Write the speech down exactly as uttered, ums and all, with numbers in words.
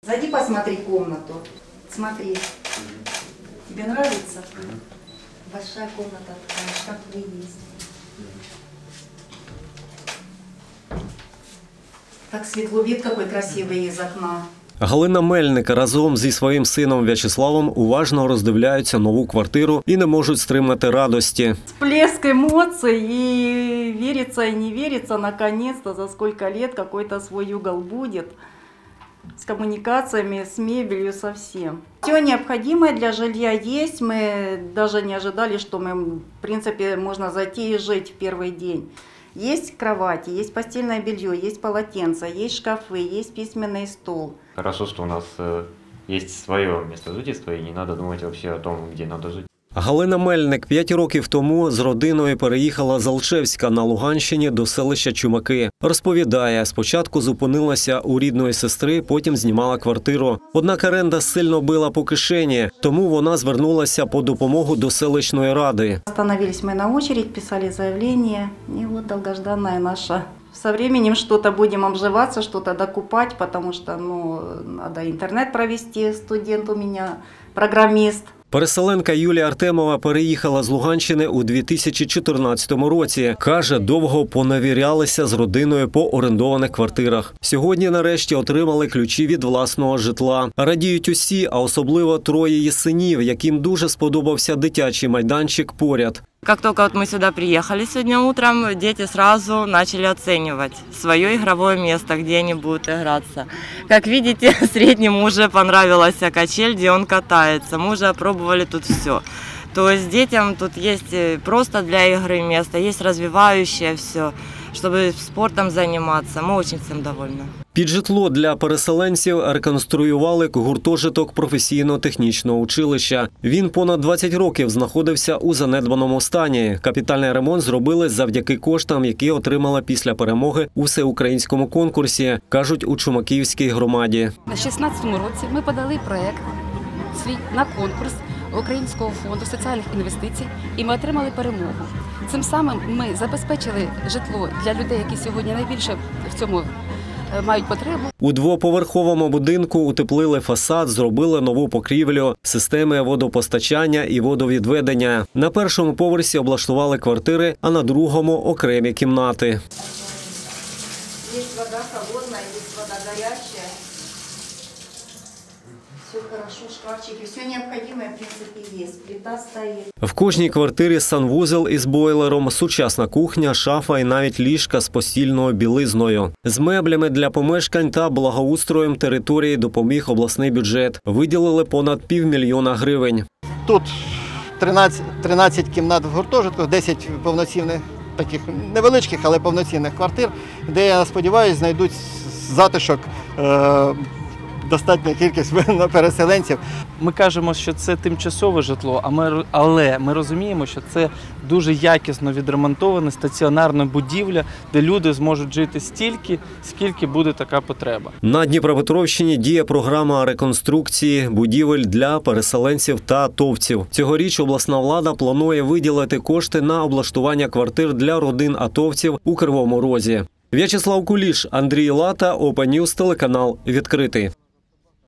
Зайди, посмотри комнату. Смотри. Тебе нравится? Большая комната, такая, шкафы есть. Так светло, вид какой красивый из окна. Галина Мельник разом зі своїм сином В'ячеславом уважно роздивляються нову квартиру і не можуть стримати радості. Всплеск эмоций, и верится, и не верится, наконец-то, за сколько лет какой-то свой угол будет. С коммуникациями, с мебелью, со всем. Все необходимое для жилья есть. Мы даже не ожидали, что мы, в принципе, можно зайти и жить в первый день. Есть кровати, есть постельное белье, есть полотенца, есть шкафы, есть письменный стол. Хорошо, что у нас э, есть свое место жительства, и не надо думать вообще о том, где надо жить. Галина Мельник п'ять років тому з родиною переїхала з Алчевська на Луганщині до селища Чумаки. Розповідає, спочатку зупинилася у рідної сестри, потім знімала квартиру. Однак оренда сильно била по кишені, тому вона звернулася по допомогу до селищної ради. Остановились мы на очередь, писали заявление, и вот долгожданная наша. Со временем что-то будем обживаться, что-то докупать, потому что ну, надо интернет провести, студент у меня, программист. Переселенка Юлія Артемова переїхала з Луганщини у дві тисячі чотирнадцятому році. Каже, довго поневірялися з родиною по орендованих квартирах. Сьогодні нарешті отримали ключі від власного житла. Радіють усі, а особливо троє її синів, яким дуже сподобався дитячий майданчик поряд. Как только вот мы сюда приехали сегодня утром, дети сразу начали оценивать свое игровое место, где они будут играться. Как видите, среднему уже понравилась качель, где он катается. Мы уже опробовали тут все. То есть детям тут есть просто для игры место, есть развивающее все, чтобы спортом заниматься. Мы очень всем довольны. Під житло для переселенців реконструювали гуртожиток професійно-технічного училища. Він понад двадцять років знаходився у занедбаному стані. Капітальний ремонт зробили завдяки коштам, які отримала після перемоги у всеукраїнському конкурсі, кажуть у Чумаківській громаді. У дві тисячі шістнадцятому році ми подали проєкт свій на конкурс Українського фонду соціальних інвестицій, і ми отримали перемогу. Цим самим ми забезпечили житло для людей, які сьогодні найбільше в цьому мають потребу. У двоповерховому будинку утеплили фасад, зробили нову покрівлю, системи водопостачання і водовідведення. На першому поверсі облаштували квартири, а на другому – окремі кімнати. Є вода холодна, є вода гаряча. Все хорошо, шкафчики, все необходимое, в принципе, есть. Плита стоит. В кожній квартирі санвузел із бойлером, сучасна кухня, шафа і навіть ліжка з постільною білизною. З меблями для помешкань та благоустроєм території допоміг обласний бюджет. Виділили понад півмільйона гривень. Тут тринадцять, тринадцять кімнат в гуртожитку, десять повноцінних, таких невеличких, але повноцінних квартир, де, я сподіваюся, знайдуть затишок е достатня кількість переселенців. Ми кажемо, що це тимчасове житло, а ми, але ми розуміємо, що це дуже якісно відремонтована стаціонарна будівля, де люди зможуть жити стільки, скільки буде така потреба. На Дніпропетровщині діє програма реконструкції будівель для переселенців та атовців. Цьогоріч обласна влада планує виділити кошти на облаштування квартир для родин атовців у Кривому Розі. В'ячеслав Куліш, Андрій Лата, Open News, телеканал «Відкритий».